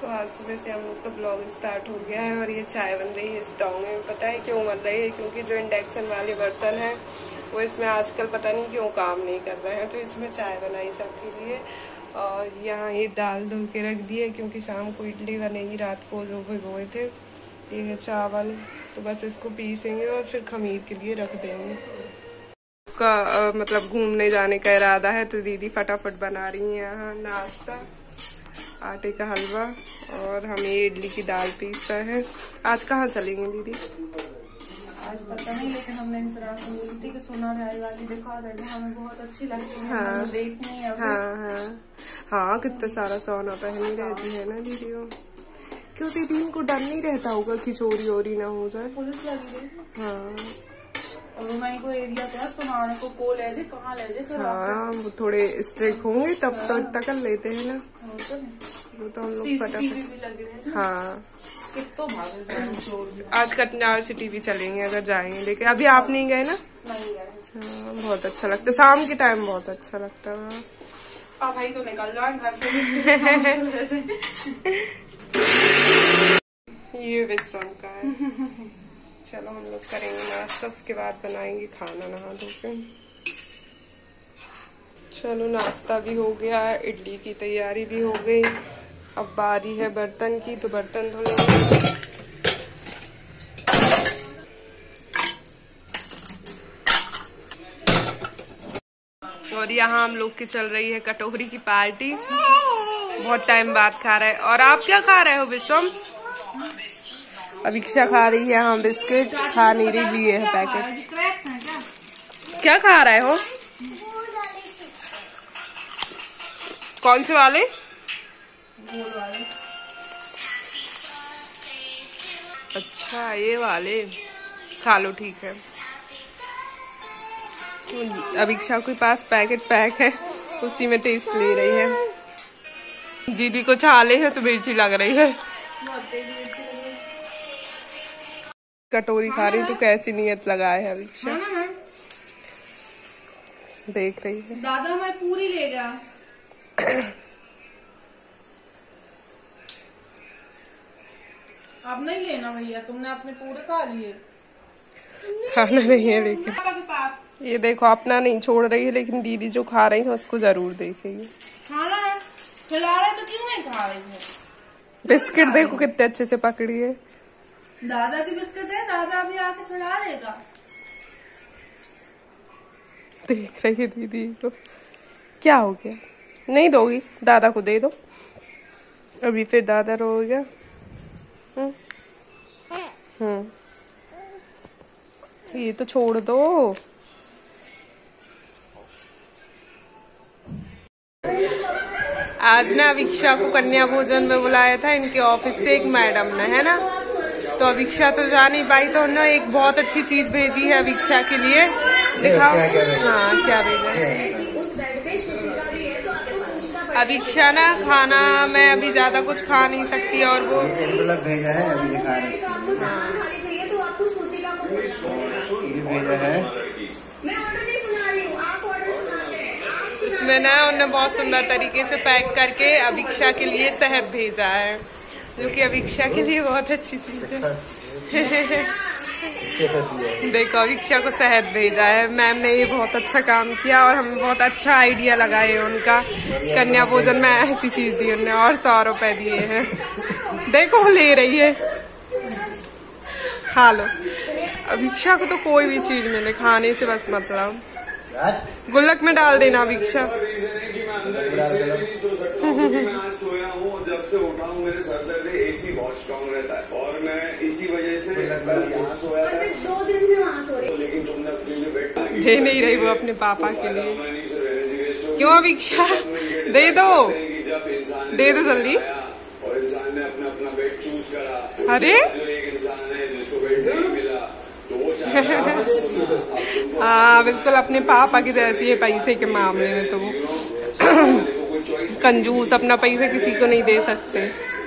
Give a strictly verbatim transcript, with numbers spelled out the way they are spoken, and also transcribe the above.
तो आज सुबह से हम लोग का ब्लॉग स्टार्ट हो गया है और ये चाय बन रही है स्टोव में। पता है क्यों बन रही है? क्योंकि जो इंडक्शन वाले बर्तन हैं वो इसमें आजकल पता नहीं क्यों काम नहीं कर रहे हैं, तो इसमें चाय बनाई सबके लिए। और यहाँ ये दाल धुल के रख दी है क्योंकि शाम को इडली बनेगी, रात को जो भिगोए थे। ये है चावल, तो बस इसको पीसेंगे और फिर खमीर के लिए रख देंगे। उसका आ, मतलब घूमने जाने का इरादा है, तो दीदी फटाफट बना रही है यहाँ नाश्ता, आटे का हलवा, और हम ये इडली की दाल पीस रहे हैं। आज कहाँ चलेंगे दीदी? आज पता नहीं, लेकिन हमने इस रात को बोली थी कि सोना राय वाली दिखा देना, हमें बहुत अच्छी लगती है। हाँ देखनी है। हाँ हाँ हाँ, कितना सारा सोना पहनी रहती है ना दीदी वो। क्यों दीदी इनको डर नहीं रहता होगा कि चोरी वोरी ना हो जाए? पुलिस लगी है। हाँ, और मैं को एरिया क्या सुनाने को को ले जाए, कहाँ ले जाए? हाँ वो थोड़े स्ट्रिक्ट होंगे तब तो इतना कर लेते हैं ना। वो तो हम लोग फटाफट। हाँ, कितो भागे आज कटनार सिटी भी चलेंगे अगर जाएंगे, लेकिन अभी आप नहीं गए ना? नहीं गए। हाँ, बहुत अच्छा लगता है शाम के टाइम, बहुत अच्छा लगता है। आप भाई तो निकल जाए घर से। ये विश्राम का है। चलो हम लोग करेंगे नाश्ता, उसके बाद बनाएंगे खाना नहा धो के। चलो नाश्ता भी हो गया, इडली की तैयारी भी हो गई। अब बारी है बर्तन की, तो बर्तन धो लेंगे। और यहाँ हम लोग की चल रही है कटोरी की पार्टी, बहुत टाइम बाद खा रहे हैं। और आप क्या खा रहे हो विश्वम? अभिक्षा खा रही है यहाँ बिस्किट, खा नहीं रही, लिए है पैकेट। क्या खा रहे हो? कौन से वाले? अच्छा ये वाले, खा लो ठीक है। अभिक्षा के पास पैकेट पैक है, उसी में टेस्ट ले रही है। दीदी को छाले है तो मिर्ची लग रही है। कटोरी खा रही तो कैसी नियत लगाए है अभिक्षा, देख रही है। दादा मैं पूरी ले गया। अब नहीं लेना भैया, तुमने अपने पूरे खा लिए। खाना नहीं है लेकिन ये देखो, अपना नहीं छोड़ रही है, लेकिन दीदी जो खा रही है उसको जरूर देखेगी। खाना है, खिला रहे तो क्यों नहीं खा रही है? बिस्किट देखो कितने अच्छे से पकड़ी है। दादा की बिस्किट है, दादा अभी आके खिला देगा। देख रही है दीदी को। क्या हो गया? नहीं दोगी? दादा को दे दो, अभी फिर दादा रोएगा। हम्म हम्म ये तो छोड़ दो। आज ना अभिक्षा को कन्या भोजन में बुलाया था इनके ऑफिस से एक मैडम ने, है ना? तो अभिक्षा तो जा नहीं पाई, तो उन्होंने एक बहुत अच्छी चीज भेजी है अभिक्षा के लिए। दिखाओ। हाँ क्या भेजा है? अभिक्षा ना खाना मैं अभी ज्यादा कुछ खा नहीं सकती, और वो भेजा है, अभी दिखा रहे हैं। भेजा है, इसमें ना उन्होंने बहुत सुंदर तरीके से पैक करके अभिक्षा के लिए शहद भेजा है, जो कि अभिक्षा के लिए बहुत अच्छी चीज है। देखो अभिक्षा को शहद भेजा है मैम ने, ये बहुत अच्छा काम किया और हमें बहुत अच्छा आइडिया लगा है उनका। कन्या भोजन में ऐसी चीज दी उन्होंने, और सौ रुपए दिए हैं। देखो ले रही है, खा लो। अभिक्षा को तो कोई भी चीज मिले, खाने से बस मतलब। गुल्लक में डाल देना अभिक्षा। सोया हूँ, जब से उठा हूँ मेरे सर दर्द है, एसी बहुत स्ट्रॉन्ग रहता है और मैं इसी वजह से यहाँ सोया था। दो दिन से वहाँ सो रही, लेकिन तुमने अपने लिए बेड दे नहीं रही वो अपने पापा के लिए। क्यों अभिक्षा? दे दो, दे दो जल्दी। और इंसान ने अपना अपना बेड चूज करा। अरे जो एक इंसान है जिसको बेड नहीं मिला, तो वो हाँ बिल्कुल अपने पापा की जैसी है पैसे के मामले में, तो वो कंजूस, अपना पैसा किसी को नहीं दे सकते।